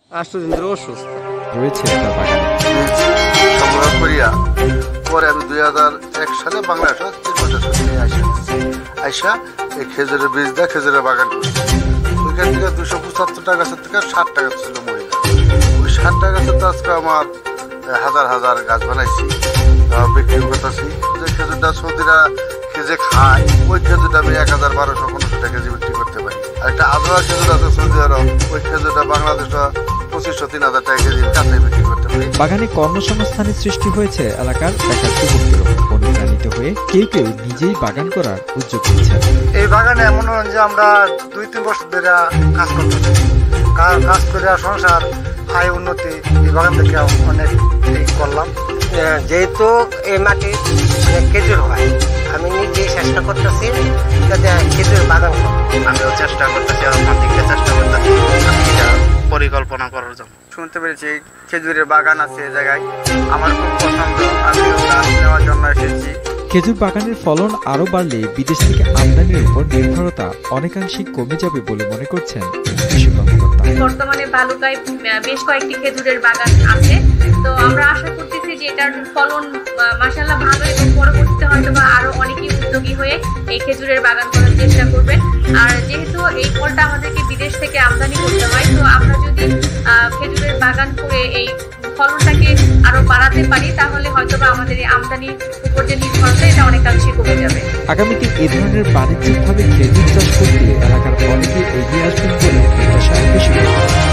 8 দিন ধরে অসুস্থ রয়েছে তার বাগানে। সংগ্রহ করিয়া পরে আমি 2001 সালে বাংলাদেশে 3 বছর ছুটি আইসা এই খেজুরের বীজ দিয়ে খেজুরের বাগান করছি। ওইখান থেকে 275 টাকা গাছের থেকে 60 টাকা ছিল মহিলা। ওই 60 টাকা গাছের তো আজকে আমার হাজার হাজার গাছ বানাইছি, বিক্রি করতেছি। যে খেজুরটা সৌদিরা খেজে খায়, ওই খেজুরটা আমি 1000-1200-1500 টাকা কেজি বিক্রি করতে পারি। আর একটা আদোয়া খেজুর আছে সৌদি আরব, ওই খেজুরটা বাংলাদেশে 2500-3000 টাকা কেজি কাঁচা বিক্রি করতে পারি। বাগানে কর্মসংস্থানের সৃষ্টি হয়েছে এলাকার বেকার যুবকদেরও। অনুপ্রাণিত হয়ে কেউ কেউ নিজেই বাগান করার উদ্যোগ নিয়েছে। এই বাগানে এমন যে আমরা 2-3 বছর ধরে কাজ করতেছি, কাজ করে সংসার আয় উন্নতি এই বাগান থেকে অনেক করলাম। যেহেতু এই মাটি খেজুর হয়, আমি নিজেই চেষ্টা করতেছি যাতে খেজুর বাগান করব। আমিও চেষ্টা করতেছি, আমার দিকে চেষ্টা করতেছি আমি এটা পরিকল্পনা করার জন্য। শুনতে পেরেছি খেজুরের বাগান আছে এই জায়গায়, আমার খুব পছন্দ, আমিও গাছ নেওয়ার জন্য এসেছি। খেজুর বাগানের ফলন আরও বাড়লে বিদেশ থেকে আমদানির উপর নির্ভরতা অনেকাংশেই কমে যাবে বলে মনে করছেন কৃষি কর্মকর্তা। বর্তমানে বালুকায় বেশ কয়েকটি খেজুরের বাগান আছে, তো আমরা আশা করতেছি যে এটার ফলন মাশাআল্লাহ ভালো এবং পরবর্তীতে হয়তো বা আরো অনেকেই উদ্যোগী হয়ে এই খেজুরের বাগান করার চেষ্টা করবেন। আর যেহেতু এই ফলটা আমাদেরকে বিদেশ থেকে আমদানি করতে হয়, তো আমরা যদি খেজুরের বাগান করে এই ফলনটাকে আরো বাড়াতে পারি তাহলে হয়তো বা আমাদের এই আমদানির উপর যে নির্ভরতা এটা অনেকাংশে কমে যাবে। আগামীতে এ ধরনের বাণিজ্যিকভাবে খেজুর চাষ করতে এলাকার অনেকে এগিয়ে আসবেন বলে প্রত্যাশা কৃষি।